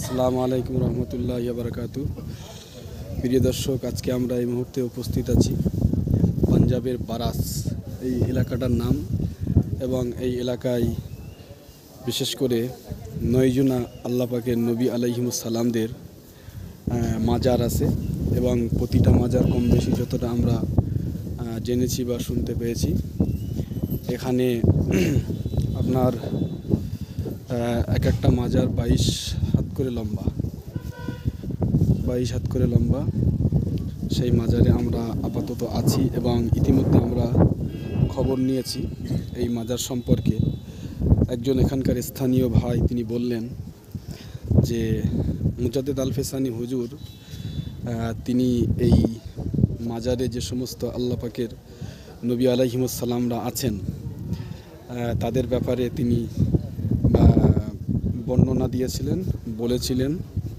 আসসালামু আলাইকুম রহমতুল্লাহ বারাকাতু। প্রিয় দর্শক, আজকে আমরা এই মুহূর্তে উপস্থিত আছি পাঞ্জাবের বারাস এই এলাকাটার নাম, এবং এই এলাকায় বিশেষ করে 9 জনা আল্লাহ পাকের নবী আলাইহিমুস সালামদের মাজার আছে, এবং প্রতিটা মাজার কম বেশি যতটা আমরা জেনেছি বা শুনতে পেয়েছি, এখানে আপনার এক একটা মাজার 22 হাত করে লম্বা, 22 হাত করে লম্বা। সেই মাজারে আমরা আপাতত আছি এবং ইতিমধ্যে আমরা খবর নিয়েছি এই মাজার সম্পর্কে। একজন এখানকার স্থানীয় ভাই তিনি বললেন যে মুজাদ্দেদ আল ফেসানি হুজুর তিনি এই মাজারে যে সমস্ত আল্লাহ পাকের নবী আলাইহিমুস সালামরা আছেন তাদের ব্যাপারে তিনি বর্ণনা দিয়েছিলেন, বলেছিলেন।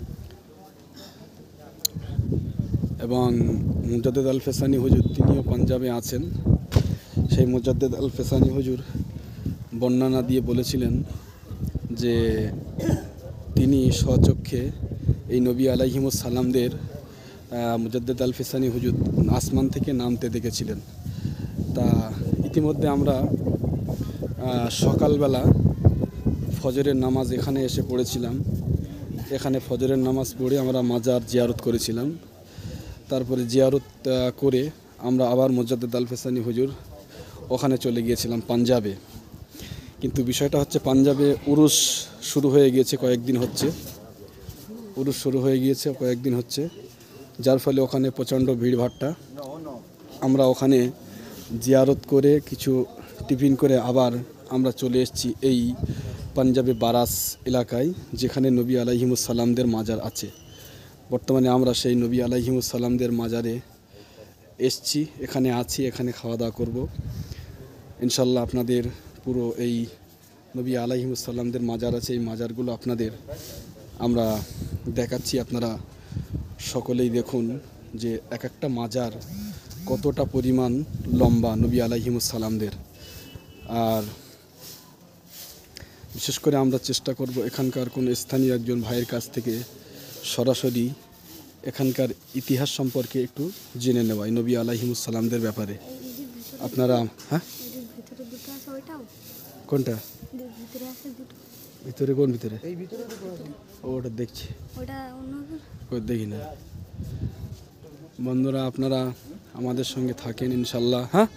এবং মুজাদ্দেদ আল ফেসানি হুজুর তিনিও পাঞ্জাবে আছেন। সেই মুজাদ্দেদ আল ফেসানি হুজুর বর্ণনা দিয়ে বলেছিলেন যে তিনি স্বচক্ষে এই নবী আলাইহিমুস সালামদের মুজাদ্দেদ আল ফেসানি হুজুর আসমান থেকে নামতে দেখেছিলেন। তা ইতিমধ্যে আমরা সকালবেলা ফজরের নামাজ এখানে এসে পড়েছিলাম। এখানে ফজরের নামাজ পড়ে আমরা মাজার জিয়ারত করেছিলাম। তারপরে জিয়ারত করে আমরা আবার মুজাদ্দেদ আল ফেসানি হুজুর ওখানে চলে গিয়েছিলাম পাঞ্জাবে। কিন্তু বিষয়টা হচ্ছে পাঞ্জাবে উরুস শুরু হয়ে গিয়েছে, কয়েকদিন হচ্ছে উরুস শুরু হয়ে গিয়েছে কয়েকদিন হচ্ছে, যার ফলে ওখানে প্রচণ্ড ভিড়ভাট্টা। আমরা ওখানে জিয়ারত করে কিছু টিফিন করে আবার আমরা চলে এসেছি এই পাঞ্জাবে বারাস এলাকায়, যেখানে নবী আলাইহিমুস সালামদের মাজার আছে। বর্তমানে আমরা সেই নবী আলাইহিমুস সালামদের মাজারে এসছি, এখানে আছি, এখানে খাওয়া দাওয়া করব ইনশাল্লাহ। আপনাদের পুরো এই নবী আলাইহিমুস সালামদের মাজার আছে, এই মাজারগুলো আপনাদের আমরা দেখাচ্ছি। আপনারা সকলেই দেখুন যে এক একটা মাজার কতটা পরিমাণ লম্বা নবী আলাইহিমুস সালামদের। আর বিশেষ করে আমরা চেষ্টা করব এখানকার কোনো স্থানীয় একজন ভাইয়ের কাছ থেকে সরাসরি এখানকার ইতিহাস সম্পর্কে একটু জেনে নেওয়া নবী আলাইহিমুস সালামদের ব্যাপারে। আপনারা কোনটা ভিতরে, কোন ভিতরে? ওটা দেখছি, দেখি না। বন্ধুরা, আপনারা আমাদের সঙ্গে থাকেন ইনশাল্লাহ। হ্যাঁ,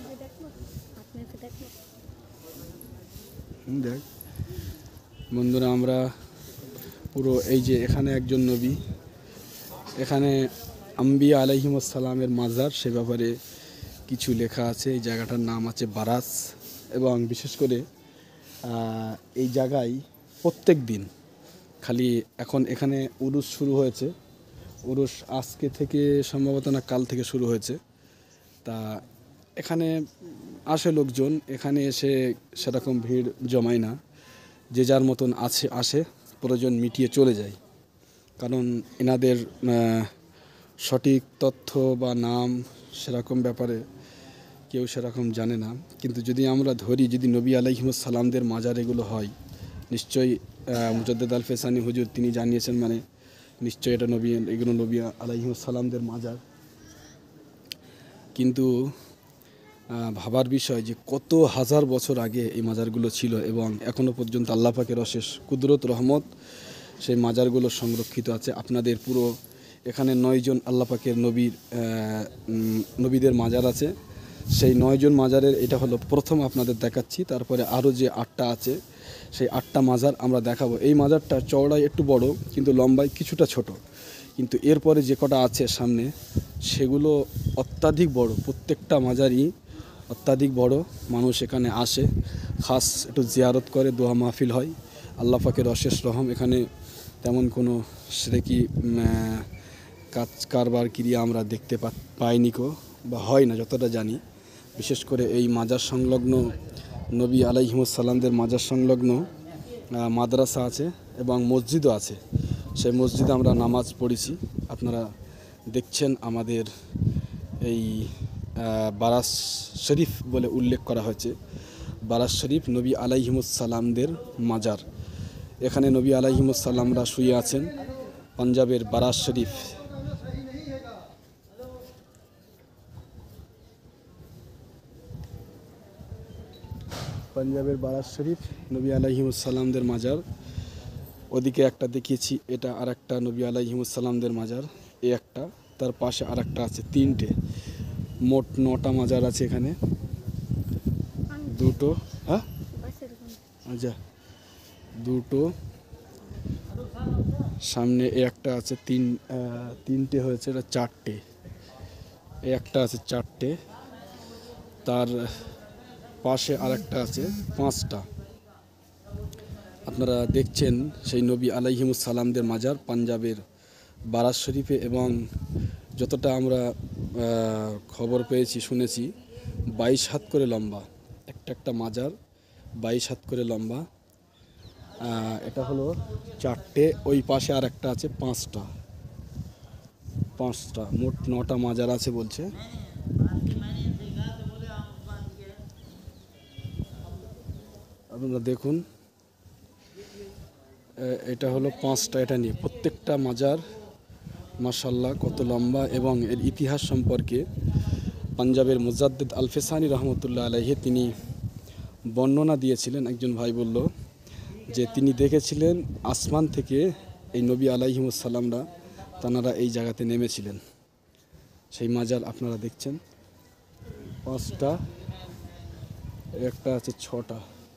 দেখ বন্ধুরা, আমরা পুরো এই যে এখানে একজন নবী, এখানে আম্বিয়া আলাইহিমুস সালামের মাজার, সে ব্যাপারে কিছু লেখা আছে। এই জায়গাটার নাম আছে বারাস, এবং বিশেষ করে এই জায়গায় প্রত্যেক দিন খালি এখন এখানে উরুস শুরু হয়েছে। উরুস আজকে থেকে সম্ভবত না কাল থেকে শুরু হয়েছে। তা এখানে আসে লোকজন, এখানে এসে সেরকম ভিড় জমায় না, যে যার মতন আসে প্রয়োজন মিটিয়ে চলে যায়। কারণ এনাদের সঠিক তথ্য বা নাম সেরকম ব্যাপারে কেউ সেরকম জানে না। কিন্তু যদি আমরা ধরি, যদি নবী আলাইহিমুস সালামদের মাজার এগুলো হয়, নিশ্চয়ই মুজাদ্দেদ আল ফেসানি হুজুর তিনি জানিয়েছেন, মানে নিশ্চয়ই এটা এগুলো নবী আলাইহিমুস সালামদের মাজার। কিন্তু ভাবার বিষয় যে কত হাজার বছর আগে এই মাজারগুলো ছিল, এবং এখনও পর্যন্ত আল্লাহ পাকের অশেষ কুদরত রহমত সেই মাজারগুলো সংরক্ষিত আছে। আপনাদের পুরো এখানে 9 জন আল্লাহ পাকের নবীদের মাজার আছে। সেই 9 জন মাজারের এটা হলো প্রথম আপনাদের দেখাচ্ছি। তারপরে আরও যে 8টা আছে, সেই 8টা মাজার আমরা দেখাবো। এই মাজারটা চওড়ায় একটু বড়, কিন্তু লম্বায় কিছুটা ছোট। কিন্তু এরপরে যে কটা আছে সামনে, সেগুলো অত্যাধিক বড়। প্রত্যেকটা মাজারই অত্যাধিক বড়। মানুষ এখানে আসে, খাস একটু জিয়ারত করে, দোয়া মাহফিল হয়। আল্লাহ পাকের অশেষ রহম, এখানে তেমন কোনো সেরেকি কাজ কারবার ক্রিয়া আমরা দেখতে পাইনি বা হয় না যতটা জানি। বিশেষ করে এই মাজার সংলগ্ন নবী আলাইহিমুস সালামদের মাজার সংলগ্ন মাদ্রাসা আছে এবং মসজিদও আছে। সেই মসজিদে আমরা নামাজ পড়েছি। আপনারা দেখছেন আমাদের এই বারাস শরীফ বলে উল্লেখ করা হয়েছে। বারাস শরীফ নবী আলাইহিমুস সালামদের মাজার। এখানে নবী আলাইহিমুসসালামরা শুয়ে আছেন। পাঞ্জাবের বারাজ শরীফ, পাঞ্জাবের বারাজ শরীফ নবী আলাইহিমুসসালামদের মাজার। ওদিকে একটা দেখিয়েছি, এটা আর একটা নবী আলাইহিমুসসালামদের মাজার। এ একটা, তার পাশে আর একটা আছে, তিনটে, মোট 9টা মাজার আছে এখানে। দুটো, হ্যাঁ আচ্ছা, দুটো সামনে এ একটা আছে, তিনটে হয়েছে, এটা 4টে, এ একটা আছে 4টে, তার পাশে আর একটা আছে 5টা। আপনারা দেখছেন সেই নবী আলাইহিমুসসালামদের মাজার পাঞ্জাবের বারাজ শরীফে। এবং যতটা আমরা খবর পেয়েছি, শুনেছি, 22 হাত করে লম্বা একটা মাজার, 22 হাত করে লম্বা। এটা হলো 4টে, ওই পাশে আর একটা আছে 5টা, মোট 9টা মাজার আছে বলছে। আপনারা দেখুন, এটা হলো 5টা, এটা নিয়ে প্রত্যেকটা মাজার মাশাআল্লাহ কত লম্বা। এবং এর ইতিহাস সম্পর্কে পাঞ্জাবের মুজাদ্দিদ আল-ফেসানি রহমতুল্লাহ আলাইহি তিনি বর্ণনা দিয়েছিলেন। একজন ভাই বলল যে তিনি দেখেছিলেন আসমান থেকে এই নবী আলাইহিমুসসালামরা তানারা এই জায়গাতে নেমেছিলেন। সেই মাজার আপনারা দেখছেন, 5টা, একটা আছে 6টা,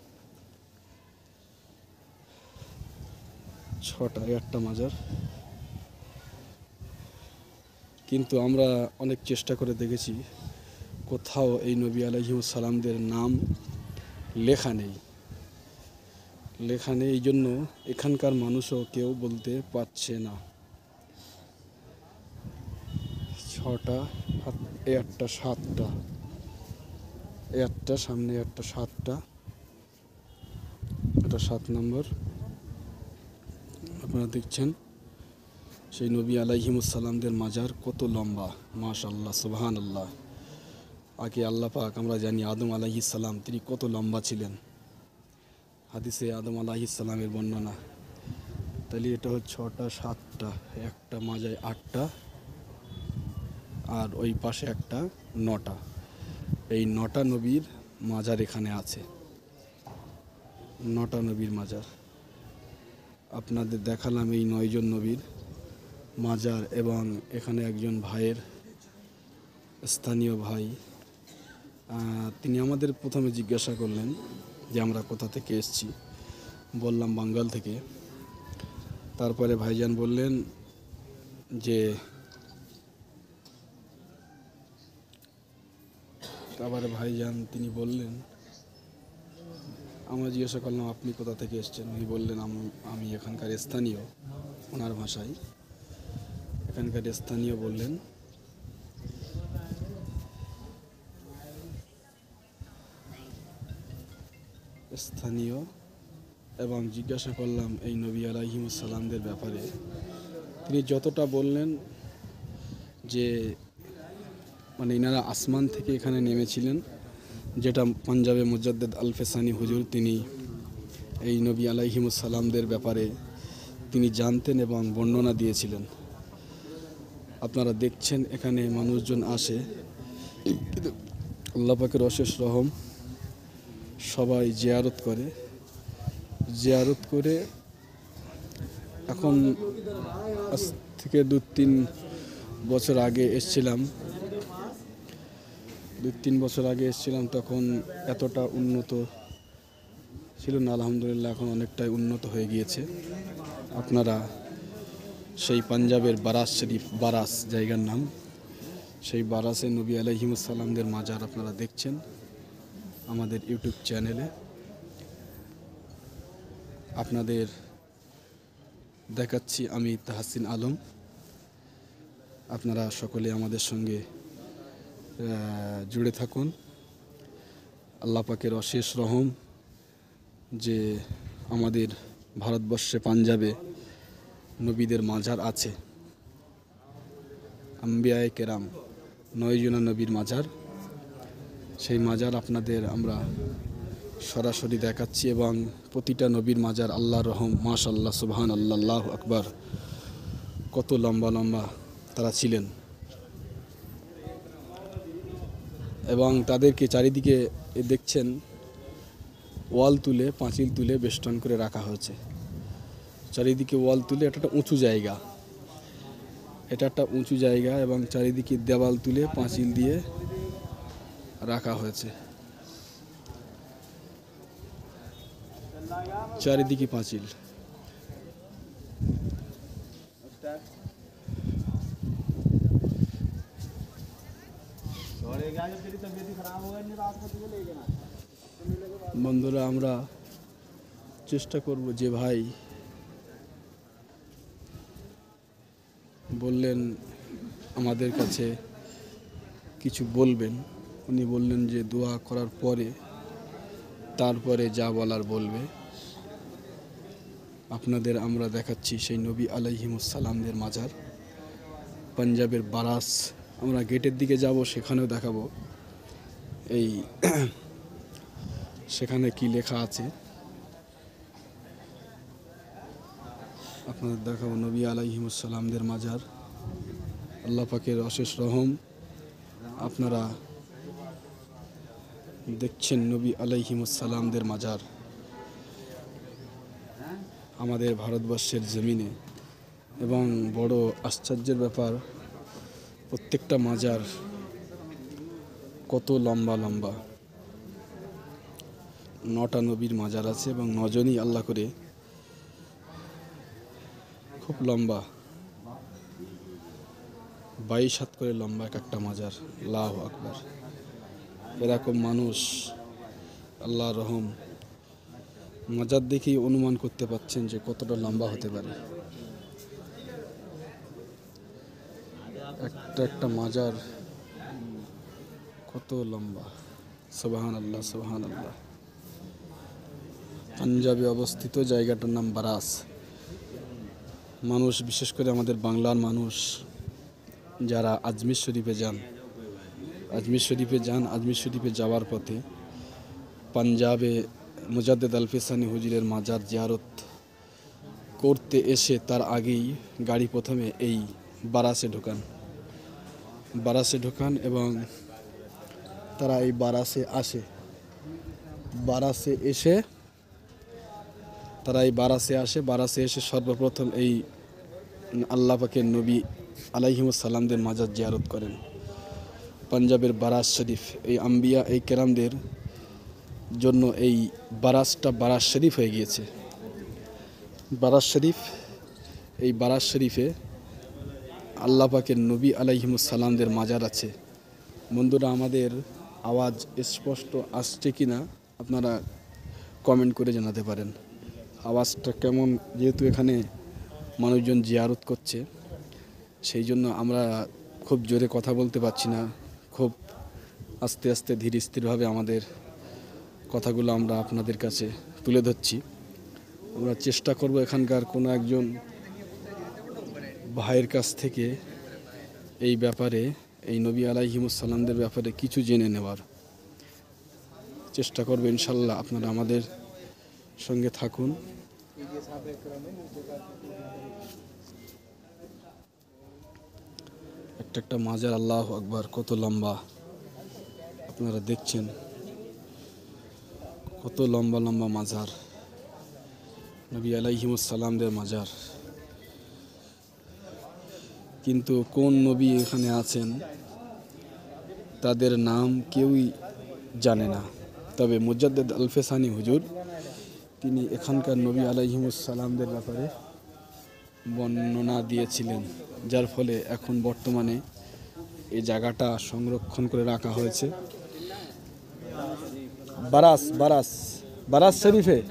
একটা মাজার। কিন্তু আমরা অনেক চেষ্টা করে দেখেছি, কোথাও এই নবী আলাইহিমুসসালামদের নাম লেখা নেই। এই জন্য এখানকার মানুষও কেউ বলতে পারছে না। 6টা, এ একটা 7টা, এ একটা, সামনে একটা 7টা, এটা 7 নম্বর। আপনারা দেখছেন সেই নবী আলাইহিমুসসালামদের মাজার কত লম্বা, মাশাআল্লাহ, সুবহানাল্লাহ। আগে আল্লাহ পাক, আমরা জানি আদম আলাইহিস সালাম তিনি কত লম্বা ছিলেন, হাদিসে আদম আলাইহিস সালামের বর্ণনা। তাহলে এটা হচ্ছে 6টা, 7টা, একটা মাজায় 8টা, আর ওই পাশে একটা 9টা। এই 9টা নবীর মাজার এখানে আছে, 9টা নবীর মাজার। আপনাদের দেখালাম এই 9 জন নবীর মাজার। এবং এখানে একজন ভাইয়ের, স্থানীয় ভাই, তিনি আমাদের প্রথমে জিজ্ঞাসা করলেন যে আমরা কোথা থেকে এসেছি। বললাম বাঙ্গাল থেকে। তারপরে ভাইজান বললেন যে, তারপরে ভাইজান তিনি বললেন, আমরা জিজ্ঞাসা করলাম আপনি কোথা থেকে এসেছেন। উনি বললেন আমি এখানকার স্থানীয়। ওনার ভাষায় এখানকার স্থানীয় বললেন। স্থানীয়। এবং জিজ্ঞাসা করলাম এই নবী আলাইহিমুসসালামদের ব্যাপারে। তিনি যতটা বললেন যে মানে ইনারা আসমান থেকে এখানে নেমেছিলেন, যেটা পাঞ্জাবে মুজাদ্দিদ আল-ফেসানি হুজুর তিনি এই নবী আলাইহিমুসসালামদের ব্যাপারে তিনি জানতেন এবং বর্ণনা দিয়েছিলেন। আপনারা দেখছেন এখানে মানুষজন আসে, কিন্তু আল্লাহ পাকের অশেষ রহম, সবাই জিয়ারত করে এখন আজ থেকে 2-3 বছর আগে এসেছিলাম, 2-3 বছর আগে এসেছিলাম, তখন এতটা উন্নত ছিল না। আলহামদুলিল্লাহ এখন অনেকটাই উন্নত হয়ে গিয়েছে। আপনারা সেই পাঞ্জাবের বারাজ শরীফ, বারাজ জায়গার নাম, সেই বারাজে নবী আলাইহিমুসসালামদের মাজার আপনারা দেখছেন আমাদের ইউটিউব চ্যানেলে। আপনাদের দেখাচ্ছি আমি তাহসিন আলম। আপনারা সকলে আমাদের সঙ্গে জুড়ে থাকুন। আল্লাহ পাকের অশেষ রহম যে আমাদের ভারতবর্ষে পাঞ্জাবে নবীদের মাজার আছে। আম্বিয়ায়ে কেরাম 9 জনা নবীর মাজার। সেই মাজার আপনাদের আমরা সরাসরি দেখাচ্ছি এবং প্রতিটা নবীর মাজার আল্লাহর রহম মাশাআল্লাহ সুবহানাল্লাহ আল্লাহু আকবার কত লম্বা লম্বা তারা ছিলেন এবং তাদেরকে চারিদিকে দেখছেন ওয়াল তুলে পাঁচিল তুলে বেষ্টন করে রাখা হয়েছে। চারিদিকে ওয়াল তুলে এটা একটা উঁচু জায়গা, এটা একটা উঁচু জায়গা এবং চারিদিকে দেওয়াল তুলে পাঁচিল দিয়ে রাখা হয়েছে। চারিদিকে পাঁচিল। বন্ধুরা আমরা চেষ্টা করব, যে ভাই বললেন আমাদের কাছে কিছু বলবেন, উনি বললেন যে দোয়া করার পরে তারপরে যা বলার বলবে। আপনাদের আমরা দেখাচ্ছি সেই নবী আলাইহিমুস সালামদের মাজার, পাঞ্জাবের বারাস। আমরা গেটের দিকে যাব, সেখানেও দেখাবো এই সেখানে কি লেখা আছে আপনাদের দেখাবো। নবী আলাইহিমুস সালামদের মাজার, আল্লাহ পাকের অশেষ রহম। আপনারা দেখছেন নবী আলাইহিমুস সালামদের মাজার আমাদের ভারতবর্ষের জমিনে, এবং বড় আশ্চর্যের ব্যাপার প্রত্যেকটা মাজার কত লম্বা লম্বা। 9টা নবীর মাজার আছে এবং 9 জনই আল্লাহ করে খুব লম্বা, 22 হাত করে লম্বা এক একটা মাজার। আল্লাহু আকবার। এরকম মানুষ, আল্লাহ রহম। মাজার দেখেই অনুমান করতে পারছেন যে কতটা লম্বা হতে পারে। একটা একটা মাজার কত লম্বা। সুবহানাল্লাহ সুবহানাল্লাহ। পাঞ্জাবে অবস্থিত, জায়গাটার নাম বারাস। মানুষ, বিশেষ করে আমাদের বাংলার মানুষ যারা আজমির শরীফে যান, আজমির শরীফে যাওয়ার পথে পাঞ্জাবে মুজাদ্দেদ আলফেসানি হুজুরের মাজার জিয়ারত করতে এসে তার আগেই গাড়ি প্রথমে এই বারাসে ঢোকান এবং তারা এই বারাসে আসে। বারাসে এসে সর্বপ্রথম এই আল্লাহ পাকের নবী আলাইহিমুস সালামদের মাজার জিয়ারত করেন। পাঞ্জাবের বারাস শরীফ, এই আম্বিয়া এই কেরামদের জন্য এই বারাসটা বারাস শরীফ হয়ে গিয়েছে। এই বারাস শরীফে আল্লাহ পাকের নবী আলাইহিমুস সালামদের মাজার আছে। বন্ধুরা, আমাদের আওয়াজ স্পষ্ট আসছে কিনা আপনারা কমেন্ট করে জানাতে পারেন। আওয়াজটা কেমন, যেহেতু এখানে মানুষজন জিয়ারত করছে সেই জন্য আমরা খুব জোরে কথা বলতে পারছি না, খুব আস্তে আস্তে ধীরে স্থিরভাবে আমাদের কথাগুলো আমরা আপনাদের কাছে তুলে ধরছি। আমরা চেষ্টা করব এখানকার কোনো একজন ভাইয়ের কাছ থেকে এই ব্যাপারে, এই নবী আলাইহিমুস সালামদের ব্যাপারে কিছু জেনে নেওয়ার চেষ্টা করব ইনশাল্লাহ। আপনারা আমাদের সঙ্গে থাকুন। একটা মাজার, আল্লাহু আকবার, কত লম্বা আপনারা দেখছেন, কত লম্বা লম্বা মাজার, নবী আলাইহিমুস সালামদের মাজার। কিন্তু কোন নবী এখানে আছেন তাদের নাম কেউই জানে না। তবে মুজাদ্দেদ আলফেসানি হুজুর তিনি এখানকার নবী আলাইহিমুস সালামদের ব্যাপারে বর্ণনা দিয়েছিলেন, যার ফলে এখন বর্তমানে এই জায়গাটা সংরক্ষণ করে রাখা হয়েছে। बारास शरीफ है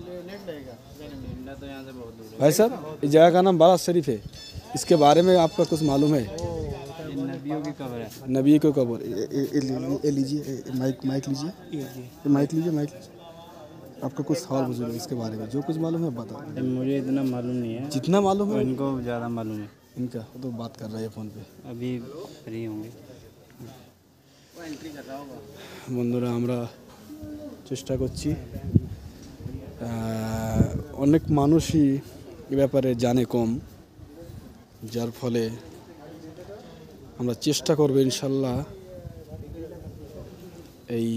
भाई साहब, इस जगह का नाम बारास शरीफ है। इसके बारे में आपका कुछ मालूम है? नबियों की कब्र है। नबी की कब्र। लीजिए माइक लीजिए। आपका कुछ सवाल बुजुर्ग इसके बारे में जो कुछ मालूम है बता। मुझे इतना मालूम नहीं है, जितना मालूम है इनको ज़्यादा मालूम है। इनका तो बात कर रहे हैं फ़ोन पे, अभी फ्री होंगे। বন্ধুরা আমরা চেষ্টা করছি। অনেক মানুষই এ ব্যাপারে জানে কম, যার ফলে আমরা চেষ্টা করবো ইনশাল্লাহ এই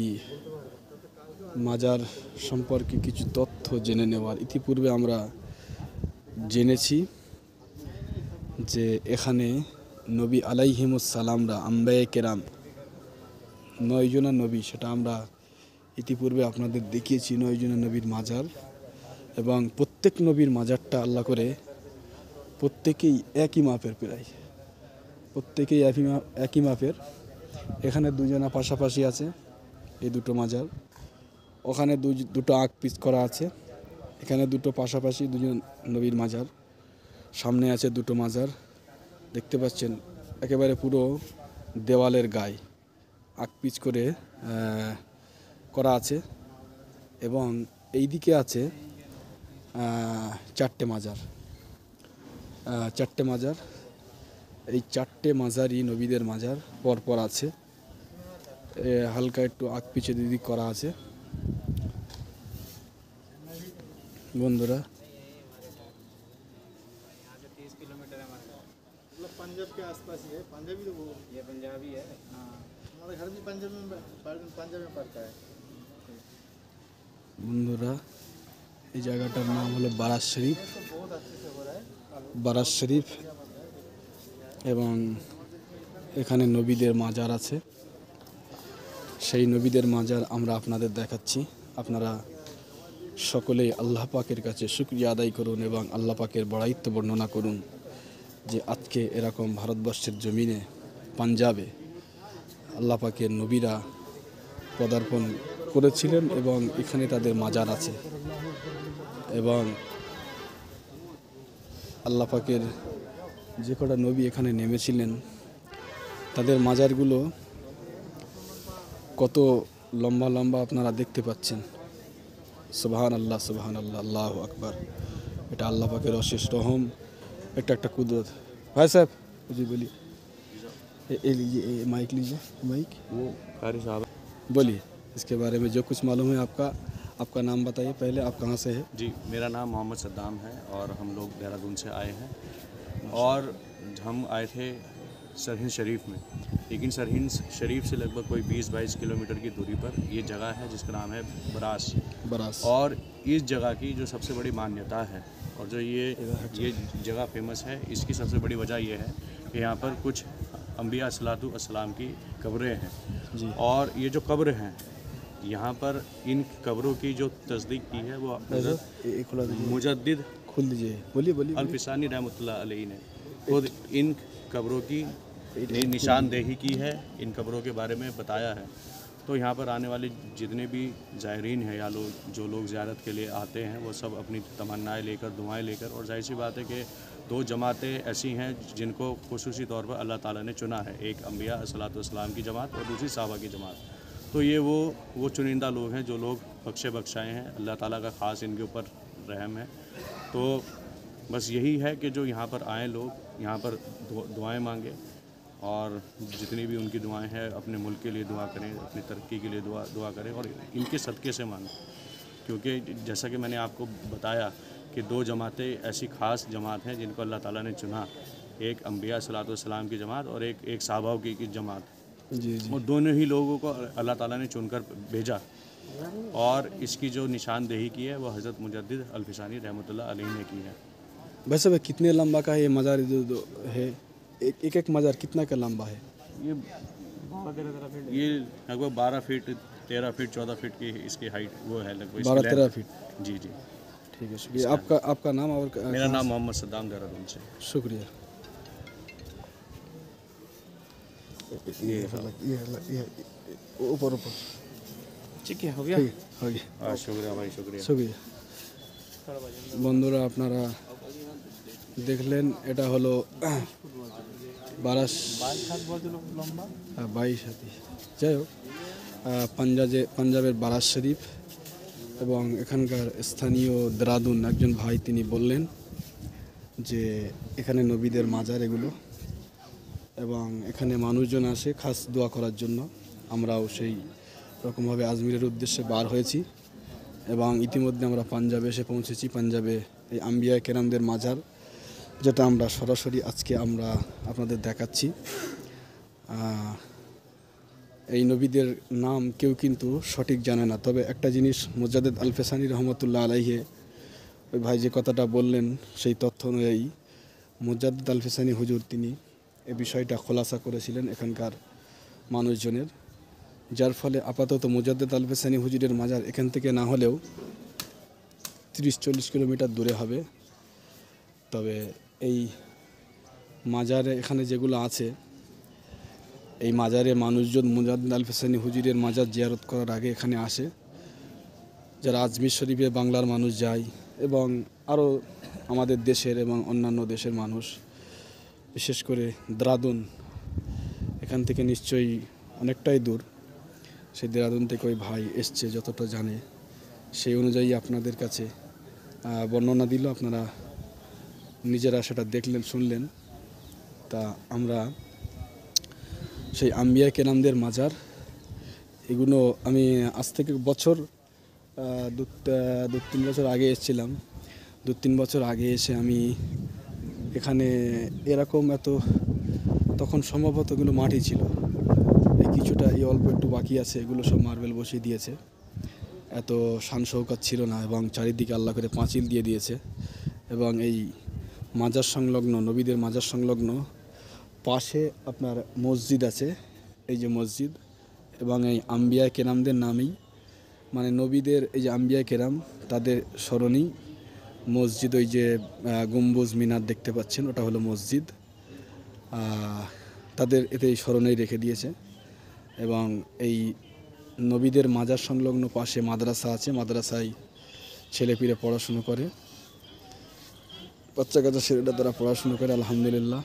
মাজার সম্পর্কে কিছু তথ্য জেনে নেওয়ার। ইতিপূর্বে আমরা জেনেছি যে এখানে নবী আলাইহিমুস সালামরা আম্বিয়া কেরাম 9 জনা নবী, সেটা আমরা ইতিপূর্বে আপনাদের দেখিয়েছি 9 জনা নবীর মাজার। এবং প্রত্যেক নবীর মাজারটা আল্লাহ করে প্রত্যেকেই একই মাপের, প্রায় প্রত্যেকেই একই মাপের। এখানে 2 জনা পাশাপাশি আছে, এই দুটো মাজার। ওখানে দুটো আঁক পিচ করা আছে, এখানে দুটো পাশাপাশি 2 জন নবীর মাজার। সামনে আছে দুটো মাজার, দেখতে পাচ্ছেন একেবারে পুরো দেওয়ালের গায়ে আঁক পিচ করে করা আছে। এবং এই দিকে আছে 4টে মাজার, 4টে মাজার। এই 4টে মাজারই নবীদের মাজার পরপর আছে, হালকা একটু আঁক পিছে দিক করা আছে। বন্ধুরা पंजाब के आसपास ही है, पंजाबी तो वो ये पंजाबी है। हाँ, हमारा घर भी पंजाब में पड़ता है। বন্ধুরা এই জায়গাটার নাম হলো বারাজ শরীফ, बहुत अच्छे से हो रहा है। বারাজ শরীফ। এবং এখানে নবীদের মাজার আছে, সেই নবীদের মাজার আমরা আপনাদের দেখাচ্ছি। আপনারা সকলেই আল্লাহ পাকের কাছে শুকরিয়া আদায় করুন এবং আল্লাহ পাকের বড়াইত্ব বর্ণনা করুন যে আজকে এরকম ভারতবর্ষের জমিনে পাঞ্জাবে আল্লাহ পাকের নবীরা পদার্পণ করেছিলেন এবং এখানে তাদের মাজার আছে। এবং আল্লাহ পাকের যে কটা নবী এখানে নেমেছিলেন তাদের মাজারগুলো কত লম্বা লম্বা আপনারা দেখতে পাচ্ছেন। সুবহান আল্লাহ, সুবহান আল্লাহ, আল্লাহু আকবার। এটা আল্লাহ পাকের অশেষ রহম, একটা কুদরত। भाई साहब जी बोलिए, ये लीजिए, माइक लीजिए, माइक। वो कारी साहब बोलिए इसके बारे में जो कुछ मालूम है। आपका नाम बताइए पहले, आप कहाँ से है? जी, मेरा नाम मोहम्मद सद्दाम है और हम लोग देहरादून से आए हैं। और हम आए थे सरहिंद शरीफ में, लेकिन सरहिंद शरीफ से लगभग कोई 20-22 किलोमीटर की दूरी पर ये जगह है जिसका नाम है बरास। और इस जगह की जो सबसे बड़ी मान्यता है और जो ये जगह फेमस है, इसकी सबसे बड़ी वजह यह है कि यहाँ पर कुछ अम्बिया सलातु अस्सलाम की कब्रें हैं जी। और ये जो कब्र हैं, यहाँ पर इन कब्रों की जो तस्दीक की है वो मुजद्दिद खोल दीजिए, बोलिए बोलिए। अल्फिसानी रहमतुल्लाह अलैहि ने खुद इन कब्रों की निशानदेही की है, इन कब्रों के बारे में बताया है। तो यहाँ पर आने वाले जितने भी ज़ायरीन हैं या जो लोग ज़ियारत के लिए आते हैं वो सब अपनी तमन्नाएं लेकर, दुआएं लेकर, और जाहिर सी बात है कि 2 जमातें ऐसी हैं जिनको खुसूसी तौर पर अल्लाह ताला ने चुना है, एक अम्बिया अस्सलाम की जमात और दूसरी साहबा की जमात। तो ये वो चुनिंदा लोग हैं जो लोग बख्शाए हैं, अल्लाह ताला का ख़ास इनके ऊपर रहम है। तो बस यही है कि जो यहाँ पर आए लोग यहाँ पर दुआएं मांगे और जितनी भी उनकी दुआएं हैं अपने मुल्क के लिए दुआ करें, अपनी तरक्की के लिए दुआ करें और इनके सदक़े से मांगें। क्योंकि जैसा कि मैंने आपको बताया कि 2 जमातें ऐसी ख़ास जमात हैं जिनको अल्लाह ताला ने चुना, एक अम्बिया सलाम की जमात और एक साहबा की जमात। जी जी। और दोनों ही लोगों को अल्लाह ताला ने चुनकर भेजा और इसकी जो निशानदेही की है वो हज़रत मुजद्दिद अल्फिसानी रहमतुल्लाह अलैहि ने की है। वैसे भाई कितने लंबा का है ये मज़ार जो है? एक मज़ार कितना का लंबा है? ये लगभग 12 फीट 13 फीट 14 फीट की इसकी हाइट वो है लगभग 12-13 फीट। जी जी, ठीक है, शुक्रिया। आपका नाम और मेरा नाम मोहम्मद सद्दाम देहरादून से। शुक्रिया। ये ऊपर ठीक है, हो गया। हो गया। शुक्रिया भाई, शुक्रिया। শুক্রিয়া। বন্ধুরা আপনারা দেখলেন এটা হলো 22 হাতি, যাই হোক পাঞ্জাবের বারাজ শরীফ। এবং এখানকার স্থানীয় দেরাদুন একজন ভাই তিনি বললেন যে এখানে নবীদের মাজার এগুলো, এবং এখানে মানুষজন আসে খাস দোয়া করার জন্য। আমরাও সেই রকমভাবে আজমিরের উদ্দেশ্যে বার হয়েছি এবং ইতিমধ্যে আমরা পাঞ্জাবে এসে পৌঁছেছি। পাঞ্জাবে এই আম্বিয়া কেরামদের মাজার, যেটা আমরা সরাসরি আজকে আমরা আপনাদের দেখাচ্ছি। এই নবীদের নাম কেউ কিন্তু সঠিক জানে না, তবে একটা জিনিস মুজাদ্দেদ আল ফেসানি রহমতুল্লাহ আলাইহে ওই ভাই যে কথাটা বললেন সেই তথ্য অনুযায়ী মুজাদ্দেদ আল ফেসানি হুজুর তিনি এই বিষয়টা খোলাসা করেছিলেন এখানকার মানুষজনের, যার ফলে আপাতত মুজাদ্দেদ আল ফেসানি হুজুরের মাজার এখান থেকে না হলেও 30-40 কিলোমিটার দূরে হবে। তবে এই মাজারে এখানে যেগুলো আছে, এই মাজারে মানুষজন মুজাদ্দেদ আল ফেসানি হুজুরের মাজার জিয়ারত করার আগে এখানে আসে। যারা আজমির শরীফে বাংলার মানুষ যায় এবং আরও আমাদের দেশের এবং অন্যান্য দেশের মানুষ, বিশেষ করে দেরাদুন, এখান থেকে নিশ্চয়ই অনেকটাই দূর। সেই দেরাদুন থেকে ওই ভাই এসছে যতটা জানে, সেই অনুযায়ী আপনাদের কাছে বর্ণনা দিল, আপনারা নিজেরা সেটা দেখলেন শুনলেন। তা আমরা সেই আম্বিয়া কেরামদের মাজার, এগুলো আমি আজ থেকে বছর 2-3 বছর আগে এসেছিলাম। 2-3 বছর আগে এসে আমি এখানে এরকম তখন সম্ভবত এগুলো মাটি ছিল, এই কিছুটা এই অল্প একটু বাকি আছে, এগুলো সব মার্বেল বসিয়ে দিয়েছে। এত শান শৌকত ছিল না এবং চারিদিকে আল্লাহ করে পাঁচিল দিয়ে দিয়েছে। এবং এই মাজার সংলগ্ন, নবীদের মাজার সংলগ্ন পাশে আপনার মসজিদ আছে, এই যে মসজিদ, এবং এই আম্বিয়া কেরামদের নামেই, মানে নবীদের এই যে আম্বিয়া কেরাম তাদের স্মরণেই মসজিদ, ওই যে গম্বুজ মিনার দেখতে পাচ্ছেন ওটা হলো মসজিদ, তাদের এতে স্মরণেই রেখে দিয়েছে। এবং এই নবীদের মাজার সংলগ্ন পাশে মাদ্রাসা আছে, মাদ্রাসায় ছেলেপিলে পড়াশুনো করে, বাচ্চা কাচ্চা ছেলেটা তারা পড়াশুনো করে আলহামদুলিল্লাহ।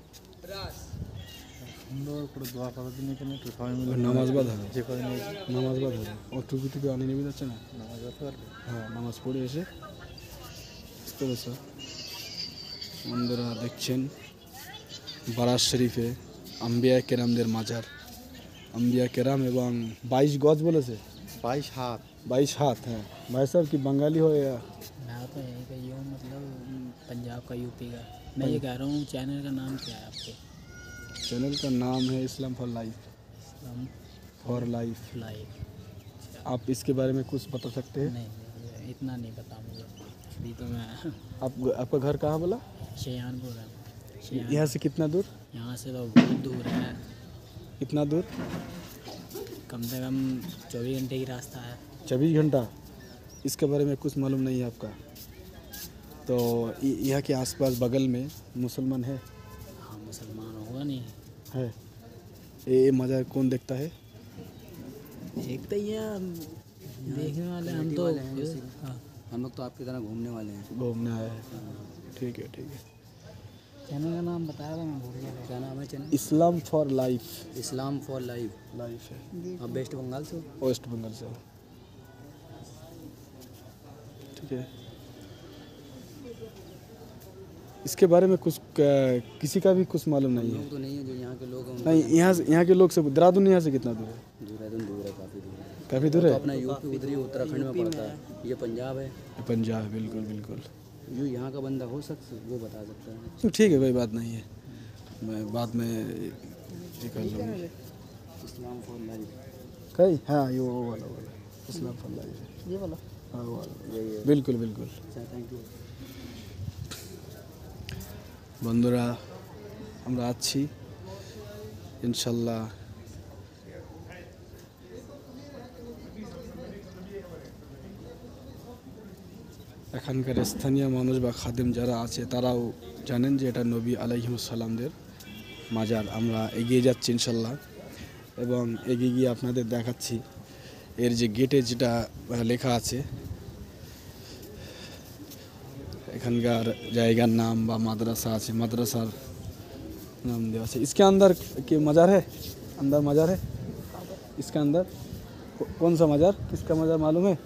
নামাজ বাদ হবে, নামাজ বাদ হবে, ও টুপি টুপি আনি নেবে যাচ্ছে না, হ্যাঁ নামাজ পড়ে এসে বুঝতে পেরেছো। বন্ধুরা দেখছেন বারাজ শরীফে আম্বিয়া কেরামদের মাজার, আম্বিয়া কেরাম এবং 22 গজ বলেছে, 22 हाथ 22 हाथ। হ্যাঁ ভাই সাহেব কি বাঙালি হয়ে? मैं तो यहीं का ही हूँ, मतलब पंजाब का, यूपी का। मैं ये कह रहा हूँ चैनल का नाम क्या है आपके? चैनल का नाम है Islam for life, Islam for life. Live. आप इसके बारे में कुछ बता सकते हैं? नहीं, इतना नहीं पता मुझे, अभी तो मैं आपका घर कहाँ बोला? शेयानपुर है। यहाँ से कितना दूर? यहाँ से तो बहुत दूर है, कितना दूर? कम से कम 24 घंटे की रास्ता है। 24 घंटा? इसके बारे में कुछ मालूम नहीं है आपका? तो यहाँ के आसपास बगल में मुसलमान है? हाँ मुसलमान होगा नहीं है। ये मज़ार कौन देखता है? देखते ही हैं देखने वाले हम तो। हाँ, हम लोग तो आपकी तरह घूमने वाले हैं। घूमने आए हैं, ठीक है ठीक है। चैनल का नाम बताया था, मैं भूल गया। क्या नाम है channel? Islam for life, Islam for life. Life है। आप वेस्ट बंगाल से हो? वेस्ट बंगाल से हो, ठीक है। इसके बारे में कुछ किसी का भी कुछ मालूम नहीं है? लोग तो नहीं है, जो यहाँ के लोग हैं नहीं, यहाँ के लोग से देहरादून यहाँ से कितना दूर है? दूर है, दूर है, काफ़ी दूर है। काफ़ी दूर तो है। अपना यूपी उधर ही उत्तराखंड में पड़ता है, ये पंजाब है। पंजाब, बिल्कुल बिल्कुल। जो यहाँ का बंदा हो सकता वो बता सकता है। ठीक है, कोई बात नहीं है, मैं बाद में ये कर लूँगा। इस्लाम फॉर लाइफ कहीं हाँ ये वो वाला इस्लाम फॉर लाइफ, ये बोला। हाँ वो वाला, यही है। बिल्कुल बिल्कुल। अच्छा, थैंक यू। বন্ধুরা আমরা আছি ইনশাল্লাহ। এখানকার স্থানীয় মানুষ বা খাদেম যারা আছে তারাও জানেন যে এটা নবী আলাইহিস সালামদের মাজার। আমরা এগিয়ে যাচ্ছি ইনশাল্লাহ এবং এগিয়ে গিয়ে আপনাদের দেখাচ্ছি এর যে গেটে যেটা লেখা আছে এখানকার জায়গার নাম বা মাদ্রাসা আছে, মাদ্রাসার नाम देवा से। इसके अंदर के मज़ार है? अंदर मज़ार है इसके अंदर? कौन सा मज़ार, किसका मज़ार मालूम है?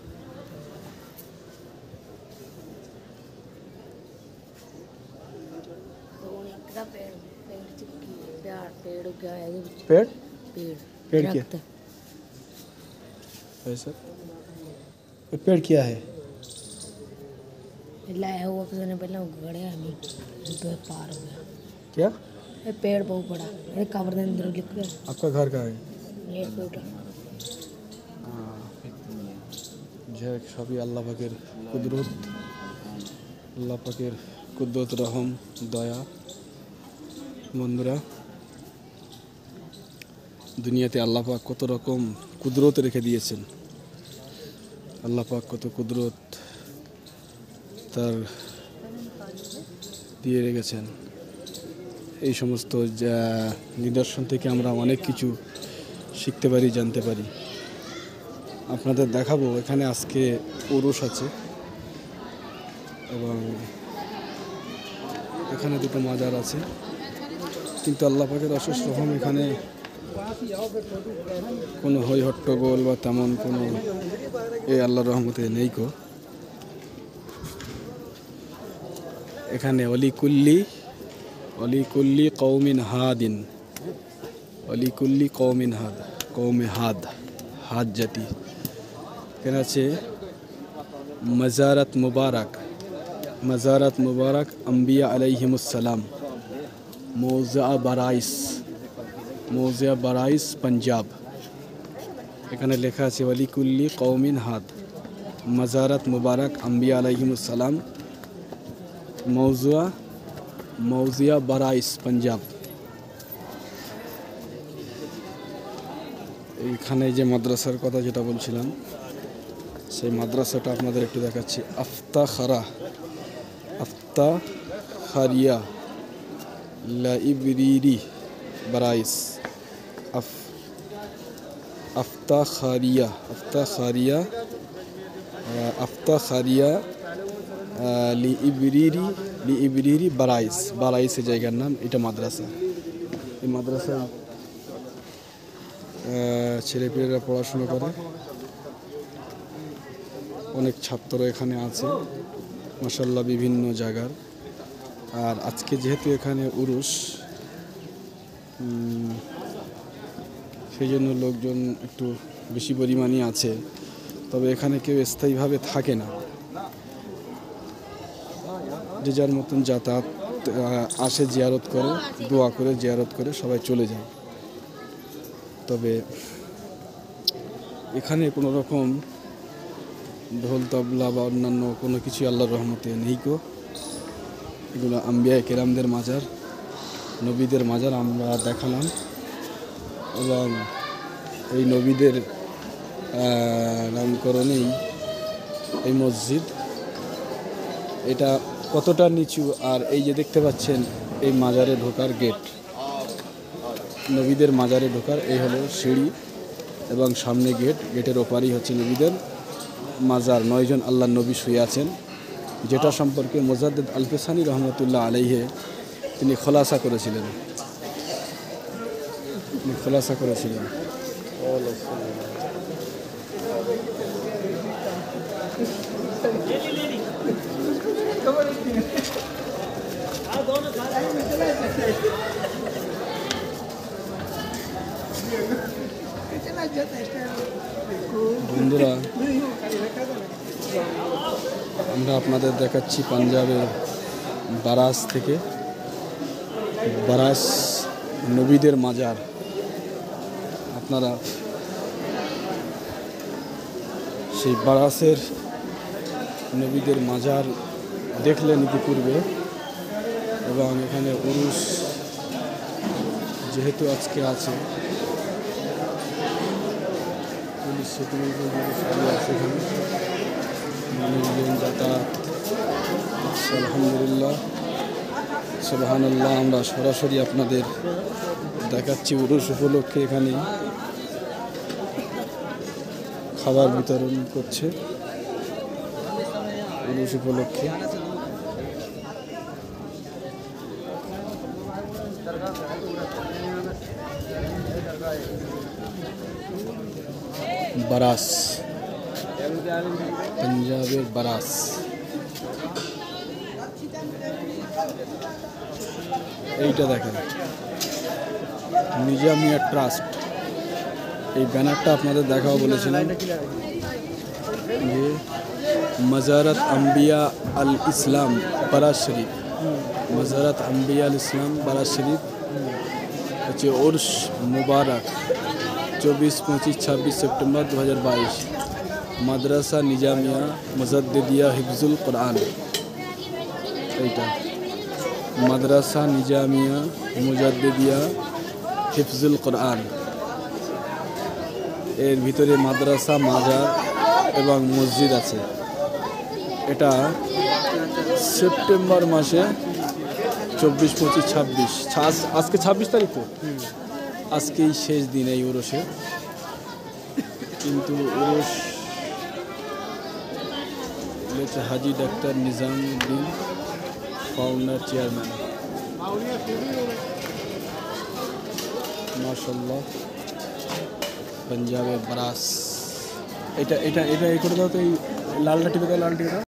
पेड़ पेड़ क्या? ऐसा ये पेड़ क्या है? लाया हुआ किसी ने पहले गड़े हमें तो पार हो गया। क्या? ये पेड़ बहुत बड़ा, ये कब्र के अंदर लिख रहा है। आपका घर कहाँ है? ये फुट যাই সবই আল্লাহ পাকের কুদরত, আল্লাহ পাকের কুদরত, রহম, দয়া। বন্ধুরা, দুনিয়াতে আল্লাহ পাক কত রকম কুদরত রেখে দিয়েছেন। আল্লাহ পাক কত কুদরত তার দিয়ে রেখেছেন। এই সমস্ত যা নিদর্শন থেকে আমরা অনেক কিছু শিখতে পারি, জানতে পারি। আপনাদের দেখাবো এখানে আজকে উরুস আছে এবং এখানে দুটো মাজার আছে, কিন্তু আল্লাহ পাকের অশেষ রহম এখানে কোনো হই হট্টগোল বা তেমন কোনো এই আল্লাহর রহমতে নেই কো। এখানে অলিকুল্লি কৌমিন হাদিন, অলিকুল্লি কৌমিন হাদ, কৌমে হাদ জাতি। এখানে আছে মজারাত মুবারক আম্বিয়া আলাইহিমুসসালাম, মৌজা বারাইস পাঞ্জাব। এখানে লেখা আছে ওয়ালিকুল্লি কৌমিন হাদ, মজারাত মুবারক আম্বিয়া আলাইহিমুসসালাম, মৌজিয়া বারাইস পাঞ্জাব। এইখানে যে মাদ্রাসার কথা যেটা বলছিলাম, সেই মাদ্রাসাটা আপনাদের একটু দেখাচ্ছি। আফতাখারিয়া লাইব্রেরি বারাইস, আফতাখারিয়া লিইব্রেরি বারাইস এই জায়গার নাম। এটা মাদ্রাসা। এই মাদ্রাসা ছেলেপেলেরা পড়াশুনো করে, অনেক ছাত্র এখানে আছে মাশাআল্লাহ বিভিন্ন জায়গার। আর আজকে যেহেতু এখানে উরুস, সেই জন্য লোকজন একটু বেশি পরিমাণই আছে। তবে এখানে কেউ স্থায়ীভাবে থাকে না, যে যার মতন যাতায়াত আসে, জিয়ারত করে, দোয়া করে, জিয়ারত করে সবাই চলে যায়। তবে এখানে কোনো রকম ঢোল তবলা বা অন্যান্য কোনো কিছু আল্লাহর রহমতে নেই কো। এগুলো আম্বিয়া কেরামদের মাজার, নবীদের মাজার আমরা দেখালাম। এবং এই নবীদের নামকরণেই এই মসজিদ। এটা কতটা নিচু, আর এই যে দেখতে পাচ্ছেন এই মাজারে ঢোকার গেট, নবীদের মাজারে ঢোকার এই হলো সিঁড়ি এবং সামনে গেট। গেটের ওপারই হচ্ছে নবীদের মাজার। 9 জন আল্লাহর নবী শুয়ে আছেন, যেটা সম্পর্কে মুজাদ্দিদ আল-ফিসানি রহমতুল্লাহ আলাইহে তিনি খোলাসা করেছিলেন। বন্ধুরা, আমরা আপনাদের দেখাচ্ছি পাঞ্জাবের বারাস থেকে। বারাস নবীদের মাজার। আপনারা সেই বারাসের নবীদের মাজার দেখলেন ইতিপূর্বে। এবং এখানে উরুস যেহেতু আজকে আছে, পুলিশ সিকিউরিটি আছে এখানে, মানুষজন যাতায়াত। আলহামদুলিল্লাহ, সুবহানাল্লাহ। আমরা সরাসরি আপনাদের দেখাচ্ছি উরুস উপলক্ষে এখানে খাবার বিতরণ করছে উরুস উপলক্ষে। বারাস, পাঞ্জাবের বারাস। এইটা দেখেন নিজামিয়া ট্রাস্ট, এই ব্যানারটা আপনাদের দেখাও বলেছিলাম। ये मज़ारत अम्बिया अल इस्लाम बड़ा शरीफ, मज़ारत अम्बिया अल इस्लाम बड़ा शरीफ হচ্ছে উর্স মুবারক 24, 25, 26 সেপ্টেম্বর 2022 মাদ্রাসা নিজামিয়া মুজাদ্দিদিয়া হিফজুল কোরআন। এইটা মাদ্রাসা নিজামিয়া মুজাদ্দিদিয়া হিফজুল কোরআন। এর ভিতরে মাদ্রাসা, মাজার এবং মসজিদ আছে। এটা সেপ্টেম্বর মাসে 24, 25, 26 আজকে 26 তারিখ তো, আজকেই শেষ দিন এই উরসে। কিন্তু উরস হাজি ডাক্তার নিজামুদ্দিন ফাউন্ডার চেয়ারম্যান। মাশাআল্লাহ পাঞ্জাবের বারাস। এটা এটা এটা এই করে দাও তো, এই লালটা টিপে দাও, লাল টিপে দাও।